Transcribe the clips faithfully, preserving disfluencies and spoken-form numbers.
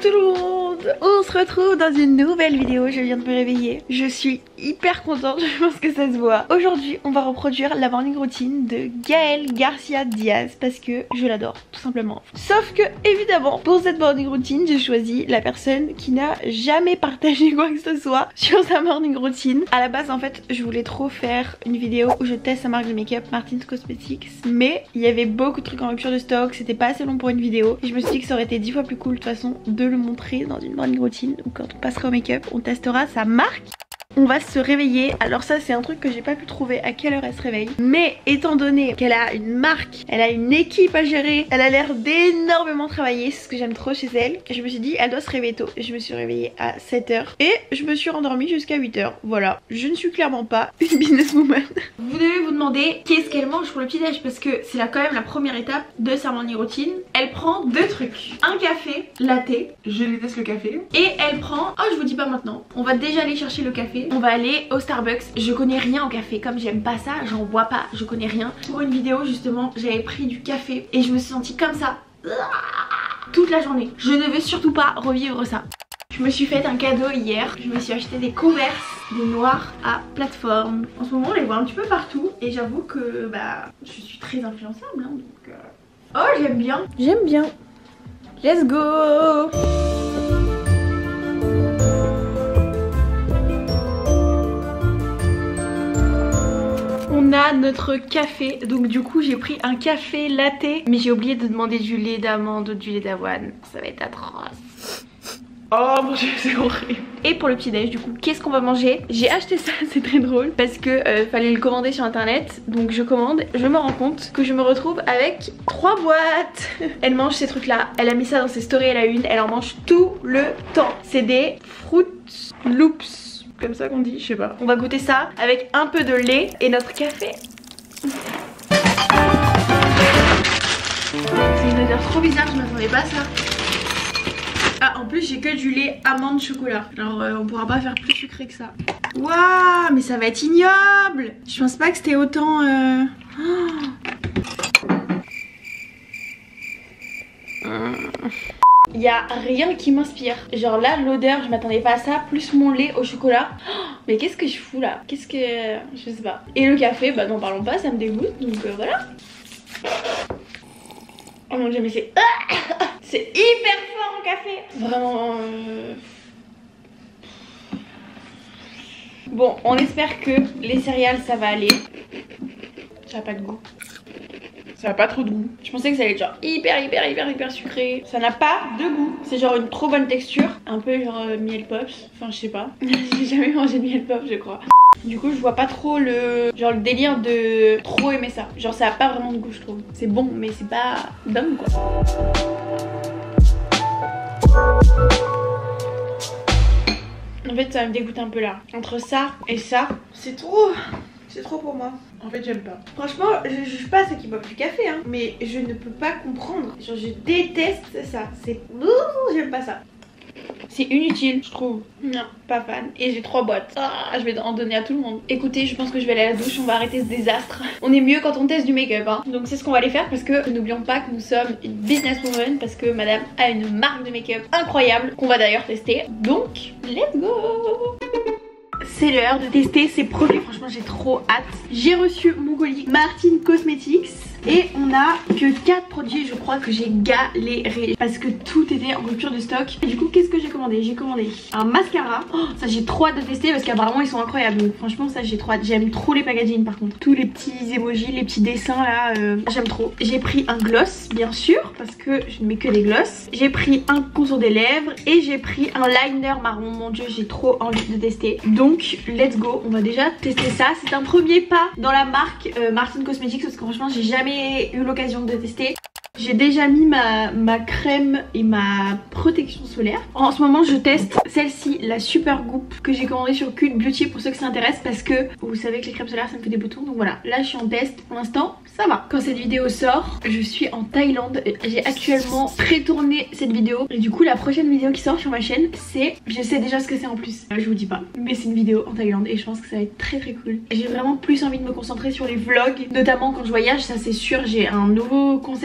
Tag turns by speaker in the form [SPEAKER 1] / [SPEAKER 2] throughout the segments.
[SPEAKER 1] tout le monde, on se retrouve dans une nouvelle vidéo. Je viens de me réveiller, je suis hyper contente, je pense que ça se voit. Aujourd'hui on va reproduire la morning routine de Gaël Garcia Diaz parce que je l'adore tout simplement. Sauf que évidemment pour cette morning routine j'ai choisi la personne qui n'a jamais partagé quoi que ce soit sur sa morning routine. À la base en fait je voulais trop faire une vidéo où je teste sa marque de make-up Martin's Cosmetics, mais il y avait beaucoup de trucs en rupture de stock, c'était pas assez long pour une vidéo et je me suis dit que ça aurait été dix fois plus cool de toute façon de le montrer dans une morning routine où quand on passera au make-up on testera sa marque. On va se réveiller, alors ça c'est un truc que j'ai pas pu trouver à quelle heure elle se réveille, mais étant donné qu'elle a une marque, elle a une équipe à gérer, elle a l'air d'énormément travailler, c'est ce que j'aime trop chez elle, et je me suis dit elle doit se réveiller tôt. Je me suis réveillée à sept heures et je me suis rendormie jusqu'à huit heures. Voilà, je ne suis clairement pas une businesswoman. Vous devez vous demander qu'est-ce qu'elle mange pour le petit déj parce que c'est là quand même la première étape de sa morning routine. Elle prend deux trucs, un café latte,
[SPEAKER 2] je déteste le café,
[SPEAKER 1] et elle prend, oh je vous dis pas maintenant, on va déjà aller chercher le café. On va aller au Starbucks. Je connais rien au café, comme j'aime pas ça, j'en bois pas, je connais rien. Pour une vidéo justement j'avais pris du café et je me suis sentie comme ça toute la journée. Je ne veux surtout pas revivre ça. Je me suis fait un cadeau hier, je me suis acheté des Converse, des noirs à plateforme. En ce moment on les voit un petit peu partout et j'avoue que bah je suis très influençable hein, donc euh... oh j'aime bien. J'aime bien. Let's go. On a notre café, donc du coup j'ai pris un café latte, mais j'ai oublié de demander du lait d'amande ou du lait d'avoine, ça va être atroce.
[SPEAKER 2] Oh mon dieu c'est horrible.
[SPEAKER 1] Et pour le petit déj du coup qu'est-ce qu'on va manger? J'ai acheté ça, c'est très drôle parce que euh, fallait le commander sur internet. Donc je commande, je me rends compte que je me retrouve avec trois boîtes. Elle mange ces trucs là, elle a mis ça dans ses stories à la une, elle en mange tout le temps. C'est des Fruit Loops, comme ça qu'on dit, je sais pas. On va goûter ça avec un peu de lait et notre café. C'est une odeur trop bizarre, je m'attendais pas à ça. Ah en plus j'ai que du lait amande chocolat. Alors euh, on pourra pas faire plus sucré que ça. Waouh mais ça va être ignoble. Je pense pas que c'était autant euh... oh. Y a rien qui m'inspire. Genre là l'odeur je m'attendais pas à ça. Plus mon lait au chocolat. Oh, mais qu'est-ce que je fous là? Qu'est-ce que... je sais pas. Et le café bah n'en parlons pas, ça me dégoûte. Donc euh, voilà. Oh mon dieu mais c'est... c'est hyper fort en café. Vraiment euh... bon on espère que les céréales ça va aller. Ça a pas de goût.
[SPEAKER 2] Ça a pas trop de goût.
[SPEAKER 1] Je pensais que ça allait être genre hyper hyper hyper hyper sucré. Ça n'a pas de goût. C'est genre une trop bonne texture. Un peu genre euh, miel pops. Enfin je sais pas. J'ai jamais mangé de miel pops je crois. Du coup je vois pas trop le genre le délire de trop aimer ça. Genre ça a pas vraiment de goût je trouve. C'est bon mais c'est pas dingue quoi. En fait ça me dégoûte un peu là. Entre ça et ça c'est trop. C'est trop pour moi.
[SPEAKER 2] En fait j'aime pas.
[SPEAKER 1] Franchement je juge pas ceux qui boivent du café hein, mais je ne peux pas comprendre. Genre je déteste ça. C'est... j'aime pas ça. C'est inutile je trouve. Non pas fan. Et j'ai trois boîtes. Ah, je vais en donner à tout le monde. Écoutez je pense que je vais aller à la douche. On va arrêter ce désastre. On est mieux quand on teste du make-up hein. Donc c'est ce qu'on va aller faire parce que n'oublions pas que nous sommes une businesswoman. Parce que madame a une marque de make-up incroyable qu'on va d'ailleurs tester. Donc let's go. C'est l'heure de tester ces produits, franchement j'ai trop hâte. J'ai reçu mon colis Martin's Cosmetics et on a que quatre produits, je crois que j'ai galéré parce que tout était en rupture de stock. Et du coup qu'est-ce que j'ai commandé? J'ai commandé un mascara, oh, ça j'ai trop hâte de tester parce qu'apparemment ils sont incroyables. Donc franchement ça j'ai trop hâte, j'aime trop les packaging par contre. Tous les petits emojis, les petits dessins là, euh, j'aime trop. J'ai pris un gloss bien sûr parce que je ne mets que des gloss. J'ai pris un contour des lèvres et j'ai pris un liner marron, mon dieu j'ai trop envie de tester. Donc let's go, on va déjà tester ça. C'est un premier pas dans la marque euh, Martin's Cosmetics parce que franchement j'ai jamais eu l'occasion de tester. J'ai déjà mis ma, ma crème et ma protection solaire. En ce moment je teste celle-ci, la Super Goop que j'ai commandée sur Cult Beauty pour ceux que ça intéresse parce que vous savez que les crèmes solaires ça me fait des boutons. Donc voilà, là je suis en test. Pour l'instant ça va. Quand cette vidéo sort, je suis en Thaïlande. J'ai actuellement pré-tourné cette vidéo. Et du coup la prochaine vidéo qui sort sur ma chaîne c'est... Je sais déjà ce que c'est en plus, je vous dis pas. Mais c'est une vidéo en Thaïlande et je pense que ça va être très très cool. J'ai vraiment plus envie de me concentrer sur les vlogs, notamment quand je voyage, ça c'est sûr. J'ai un nouveau concept dont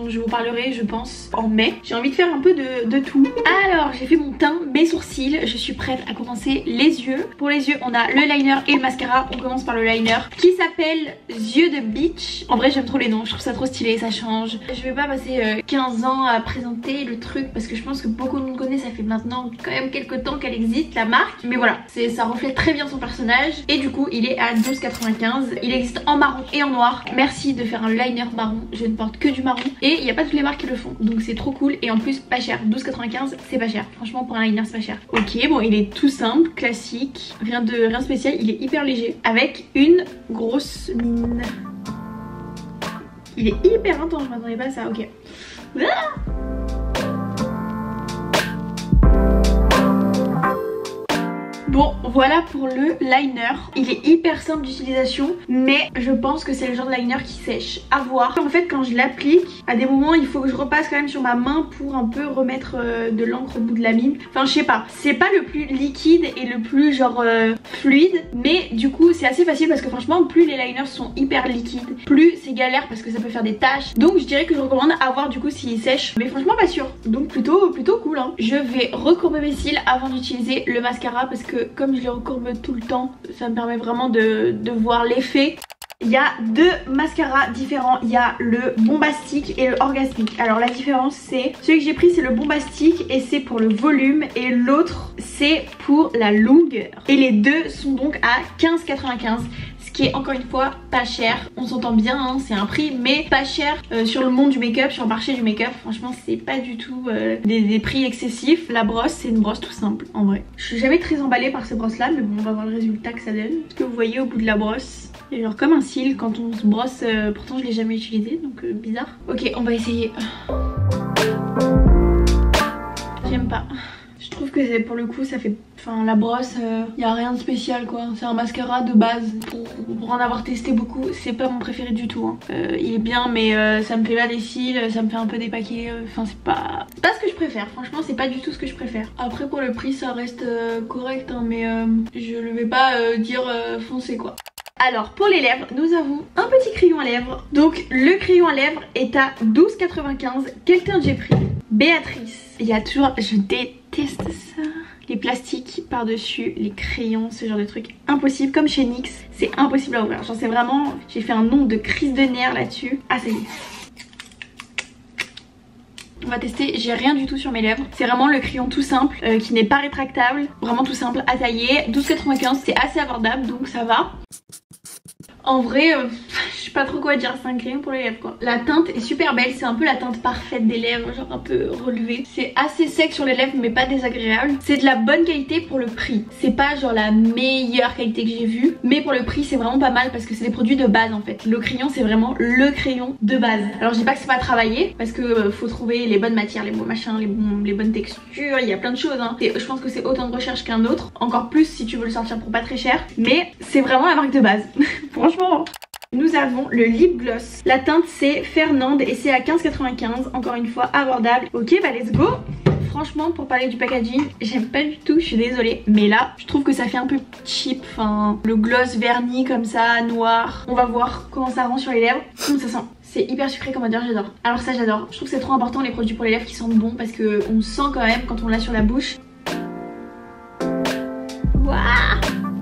[SPEAKER 1] dont je vous parlerai je pense en mai. J'ai envie de faire un peu de, de tout. Alors j'ai fait mon teint, mes sourcils, je suis prête à commencer les yeux. Pour les yeux on a le liner et le mascara. On commence par le liner qui s'appelle Yeux de Beach. En vrai j'aime trop les noms, je trouve ça trop stylé, ça change. Je vais pas passer euh, quinze ans à présenter le truc parce que je pense que beaucoup de monde connaît, ça fait maintenant quand même quelques temps qu'elle existe la marque. Mais voilà, ça reflète très bien son personnage et du coup il est à douze quatre-vingt-quinze. Il existe en marron et en noir. Merci de faire un liner marron, je ne porte que du marron et il n'y a pas toutes les marques qui le font donc c'est trop cool et en plus pas cher. Douze quatre-vingt-quinze c'est pas cher, franchement pour un liner c'est pas cher. Ok, bon il est tout simple, classique, rien de rien de spécial, il est hyper léger avec une grosse mine. Il est hyper intense, je m'attendais pas à ça, ok. Ah, bon voilà pour le liner, il est hyper simple d'utilisation mais je pense que c'est le genre de liner qui sèche, à voir. En fait quand je l'applique, à des moments il faut que je repasse quand même sur ma main pour un peu remettre euh, de l'encre au bout de la mine. Enfin je sais pas, c'est pas le plus liquide et le plus genre euh, fluide, mais du coup c'est assez facile parce que franchement plus les liners sont hyper liquides, plus c'est galère parce que ça peut faire des taches. Donc je dirais que je recommande à voir du coup s'il sèche, mais franchement pas sûr, donc plutôt, plutôt cool hein. Je vais recourber mes cils avant d'utiliser le mascara parce que comme je les recourbe tout le temps, ça me permet vraiment de, de voir l'effet. Il y a deux mascaras différents, il y a le bombastique et le orgasmique. Alors la différence c'est, celui que j'ai pris c'est le bombastique et c'est pour le volume et l'autre c'est pour la longueur. Et les deux sont donc à quinze quatre-vingt-quinze. Qui est encore une fois pas cher, on s'entend bien hein, c'est un prix mais pas cher euh, sur le monde du make-up, sur le marché du make-up. Franchement c'est pas du tout euh, des, des prix excessifs. La brosse c'est une brosse tout simple en vrai. Je suis jamais très emballée par ces brosses là mais bon on va voir le résultat que ça donne. Ce que vous voyez au bout de la brosse, il y a genre comme un cil quand on se brosse, euh, pourtant je l'ai jamais utilisé donc euh, bizarre. Ok on va essayer. J'aime pas. Je trouve que c'est pour le coup ça fait, enfin la brosse, il euh, y a rien de spécial quoi. C'est un mascara de base. Pour, pour en avoir testé beaucoup, c'est pas mon préféré du tout. Hein. Euh, il est bien mais euh, ça me fait pas des cils, ça me fait un peu dépaquer. Enfin c'est pas, pas ce que je préfère. Franchement c'est pas du tout ce que je préfère. Après pour le prix ça reste euh, correct hein, mais euh, je ne vais pas euh, dire euh, foncez quoi. Alors pour les lèvres nous avons un petit crayon à lèvres. Donc le crayon à lèvres est à douze quatre-vingt-quinze. Quel teint j'ai pris? Béatrice. Il y a toujours, je déteste ça, les plastiques par dessus, les crayons, ce genre de truc impossible. Comme chez N Y X, c'est impossible à ouvrir. Genre c'est vraiment, j'ai fait un nombre de crises de nerfs là-dessus. Ah ça y est. On va tester, j'ai rien du tout sur mes lèvres. C'est vraiment le crayon tout simple euh, qui n'est pas rétractable. Vraiment tout simple à tailler. douze quatre-vingt-quinze, c'est assez abordable donc ça va. En vrai, euh, je sais pas trop quoi dire, c'est un crayon pour les lèvres quoi. La teinte est super belle, c'est un peu la teinte parfaite des lèvres, genre un peu relevée. C'est assez sec sur les lèvres mais pas désagréable. C'est de la bonne qualité pour le prix. C'est pas genre la meilleure qualité que j'ai vue, mais pour le prix c'est vraiment pas mal parce que c'est des produits de base en fait. Le crayon c'est vraiment le crayon de base. Alors je dis pas que c'est pas travaillé parce que euh, faut trouver les bonnes matières, les bons machins, les, bons, les bonnes textures, il y a plein de choses hein. Et je pense que c'est autant de recherche qu'un autre, encore plus si tu veux le sortir pour pas très cher. Mais c'est vraiment la marque de base. Franchement. Nous avons le lip gloss. La teinte c'est Fernande et c'est à quinze quatre-vingt-quinze. Encore une fois abordable. Ok bah let's go. Franchement pour parler du packaging, j'aime pas du tout, je suis désolée. Mais là je trouve que ça fait un peu cheap. Enfin le gloss verni comme ça, noir. On va voir comment ça rend sur les lèvres. Comment ça sent. C'est hyper sucré comme odeur, j'adore. Alors ça j'adore. Je trouve que c'est trop important les produits pour les lèvres qui sentent bon parce que on sent quand même quand on l'a sur la bouche. Waouh.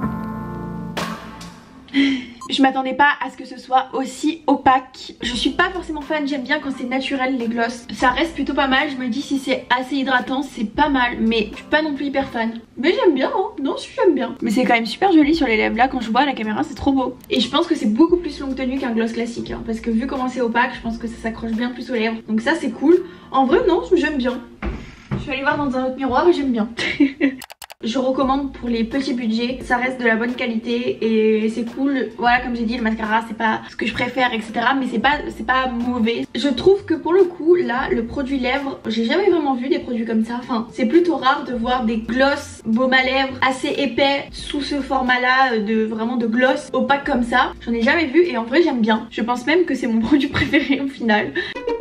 [SPEAKER 1] Je m'attendais pas à ce que ce soit aussi opaque. Je suis pas forcément fan, j'aime bien quand c'est naturel les gloss. Ça reste plutôt pas mal, je me dis si c'est assez hydratant c'est pas mal. Mais je suis pas non plus hyper fan. Mais j'aime bien hein, non si j'aime bien. Mais c'est quand même super joli sur les lèvres, là quand je vois à la caméra c'est trop beau. Et je pense que c'est beaucoup plus longue tenue qu'un gloss classique hein, parce que vu comment c'est opaque je pense que ça s'accroche bien plus aux lèvres. Donc ça c'est cool. En vrai non, j'aime bien. Je suis allée voir dans un autre miroir et j'aime bien. Je recommande pour les petits budgets, ça reste de la bonne qualité et c'est cool. Voilà comme j'ai dit le mascara c'est pas ce que je préfère etc, mais c'est pas, c'est pas mauvais. Je trouve que pour le coup là le produit lèvres, j'ai jamais vraiment vu des produits comme ça. Enfin c'est plutôt rare de voir des gloss baume à lèvres assez épais sous ce format là, de vraiment de gloss opaque comme ça. J'en ai jamais vu et en vrai j'aime bien. Je pense même que c'est mon produit préféré au final.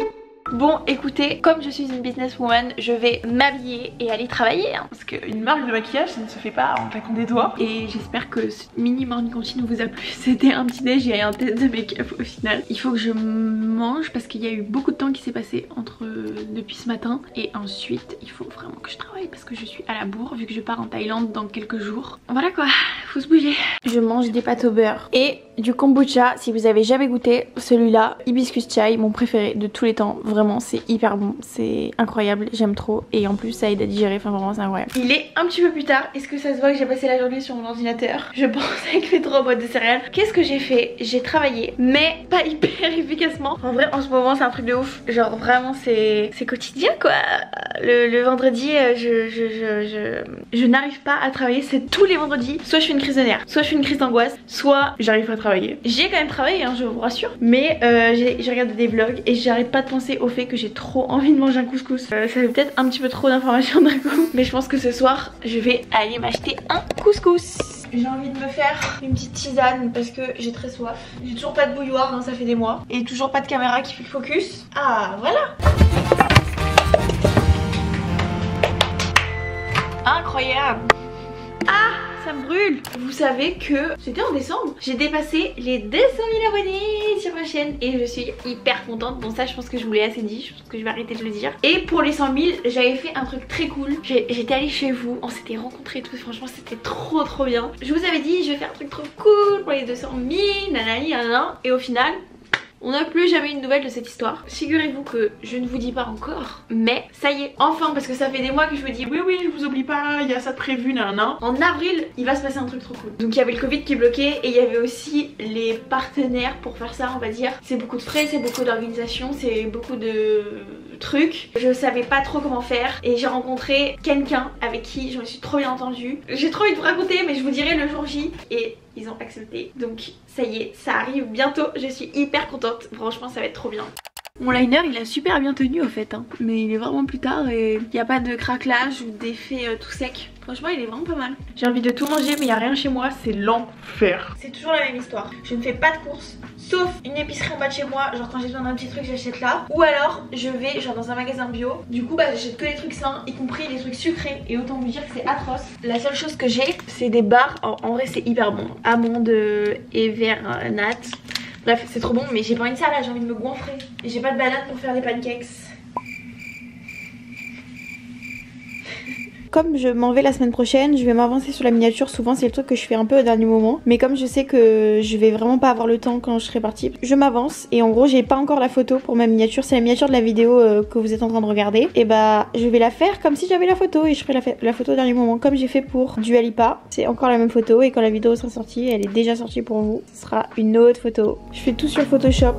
[SPEAKER 1] Bon écoutez, comme je suis une businesswoman, je vais m'habiller et aller travailler hein, parce
[SPEAKER 2] Une marque de maquillage, ça ne se fait pas en claquant des doigts.
[SPEAKER 1] Et j'espère que ce mini morning routine vous a plu. C'était un petit déj et un test de make-up au final. Il faut que je mange parce qu'il y a eu beaucoup de temps qui s'est passé entre depuis ce matin. Et ensuite il faut vraiment que je travaille parce que je suis à la bourre vu que je pars en Thaïlande dans quelques jours. Voilà quoi, faut se bouger. Je mange des pâtes au beurre et du kombucha. Si vous avez jamais goûté celui-là, hibiscus chai, mon préféré de tous les temps. Vraiment c'est hyper bon, c'est incroyable, j'aime trop. Et en plus ça aide à digérer, enfin vraiment c'est incroyable. Il est un petit peu plus tard. Est-ce que ça se voit que j'ai passé la journée sur mon ordinateur? Je pense avec mes trois boîtes de céréales. Qu'est-ce que j'ai fait? J'ai travaillé mais pas hyper efficacement. En vrai en ce moment c'est un truc de ouf. Genre vraiment c'est quotidien quoi. Le, le vendredi je, je, je, je, je n'arrive pas à travailler. C'est tous les vendredis. Soit je fais une crise de nerfs, soit je fais une crise d'angoisse, soit
[SPEAKER 2] j'arrive pas à travailler.
[SPEAKER 1] J'ai quand même travaillé hein, je vous rassure. Mais euh, j'ai regardé des vlogs et j'arrête pas de penser au fait que j'ai trop envie de manger un couscous. euh, Ça fait peut-être un petit peu trop d'informations d'un coup, mais je pense que ce soir je vais aller m'acheter un couscous. J'ai envie de me faire une petite tisane parce que j'ai très soif. J'ai toujours pas de bouilloire, hein, ça fait des mois. Et toujours pas de caméra qui fait le focus. Ah voilà. Incroyable. Ah, ça me brûle. Vous savez que c'était en décembre, j'ai dépassé les deux cent mille abonnés sur ma chaîne et je suis hyper contente. Bon ça je pense que je vous l'ai assez dit, je pense que je vais arrêter de le dire. Et pour les cent mille j'avais fait un truc très cool. J'étais allée chez vous, on s'était rencontrés et tout, franchement c'était trop trop bien. Je vous avais dit je vais faire un truc trop cool pour les deux cent mille, nanani nanana. Et au final on n'a plus jamais eu de nouvelles de cette histoire. Figurez-vous que je ne vous dis pas encore, mais ça y est, enfin, parce que ça fait des mois que je vous dis oui oui je vous oublie pas, il y a ça de prévu, nan nan. En avril il va se passer un truc trop cool. Donc il y avait le Covid qui bloquait et il y avait aussi les partenaires pour faire ça on va dire. C'est beaucoup de frais, c'est beaucoup d'organisation, c'est beaucoup de trucs. Je savais pas trop comment faire et j'ai rencontré quelqu'un avec qui je me suis trop bien entendue. J'ai trop envie de vous raconter mais je vous dirai le jour J et ils ont accepté. Donc ça y est, ça arrive bientôt, je suis hyper contente, franchement ça va être trop bien. Mon liner il a super bien tenu au fait hein. Mais il est vraiment plus tard et il n'y a pas de craquelage ou d'effet euh, tout sec. Franchement il est vraiment pas mal. J'ai envie de tout manger mais il n'y a rien chez moi, c'est l'enfer. C'est toujours la même histoire, je ne fais pas de courses sauf une épicerie en bas de chez moi. Genre quand j'ai besoin d'un petit truc j'achète là. Ou alors je vais genre dans un magasin bio. Du coup bah j'achète que des trucs sains, y compris les trucs sucrés. Et autant vous dire que c'est atroce. La seule chose que j'ai c'est des barres, en, en vrai c'est hyper bon. Amandes et verre nat. Bref c'est trop bon mais j'ai pas envie de ça là, j'ai envie de me goinfrer. Et j'ai pas de banane pour faire des pancakes. Comme je m'en vais la semaine prochaine, je vais m'avancer sur la miniature. Souvent c'est le truc que je fais un peu au dernier moment. Mais comme je sais que je vais vraiment pas avoir le temps quand je serai partie, je m'avance. Et en gros j'ai pas encore la photo pour ma miniature. C'est la miniature de la vidéo euh, que vous êtes en train de regarder. Et bah je vais la faire comme si j'avais la photo. Et je ferai la, la photo au dernier moment comme j'ai fait pour Dua Lipa. C'est encore la même photo et quand la vidéo sera sortie, elle est déjà sortie pour vous, ce sera une autre photo. Je fais tout sur Photoshop.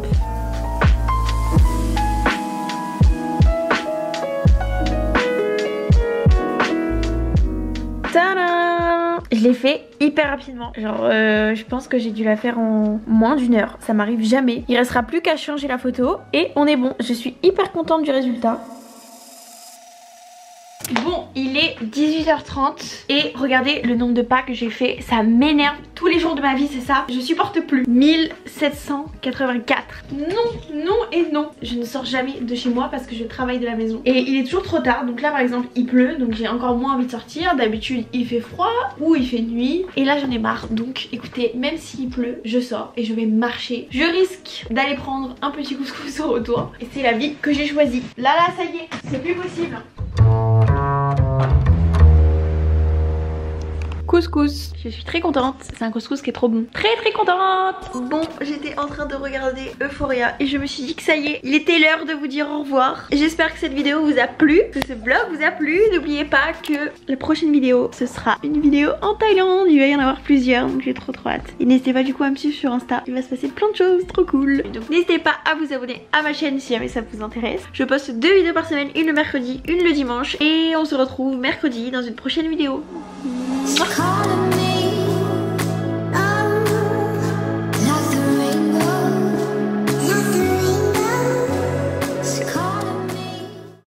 [SPEAKER 1] Tadam! Je l'ai fait hyper rapidement. Genre euh, je pense que j'ai dû la faire en moins d'une heure. Ça m'arrive jamais. Il restera plus qu'à changer la photo et on est bon. Je suis hyper contente du résultat. Bon, il est dix-huit heures trente et regardez le nombre de pas que j'ai fait, ça m'énerve. Tous les jours de ma vie c'est ça, je supporte plus. Mille sept cent quatre-vingt-quatre. Non, non et non. Je ne sors jamais de chez moi parce que je travaille de la maison. Et il est toujours trop tard, donc là par exemple il pleut, donc j'ai encore moins envie de sortir. D'habitude il fait froid ou il fait nuit. Et là j'en ai marre, donc écoutez, même s'il pleut, je sors et je vais marcher. Je risque d'aller prendre un petit couscous au retour. Et c'est la vie que j'ai choisie. Là là ça y est, c'est plus possible. Couscous, je suis très contente, c'est un couscous qui est trop bon. Très très contente. Bon, j'étais en train de regarder Euphoria et je me suis dit que ça y est, il était l'heure de vous dire au revoir. J'espère que cette vidéo vous a plu, que ce vlog vous a plu. N'oubliez pas que la prochaine vidéo, ce sera une vidéo en Thaïlande. Il va y en avoir plusieurs, donc j'ai trop trop hâte. Et n'hésitez pas du coup à me suivre sur Insta, il va se passer plein de choses trop cool. Donc n'hésitez pas à vous abonner à ma chaîne si jamais ça vous intéresse. Je poste deux vidéos par semaine, une le mercredi, une le dimanche. Et on se retrouve mercredi dans une prochaine vidéo. Calling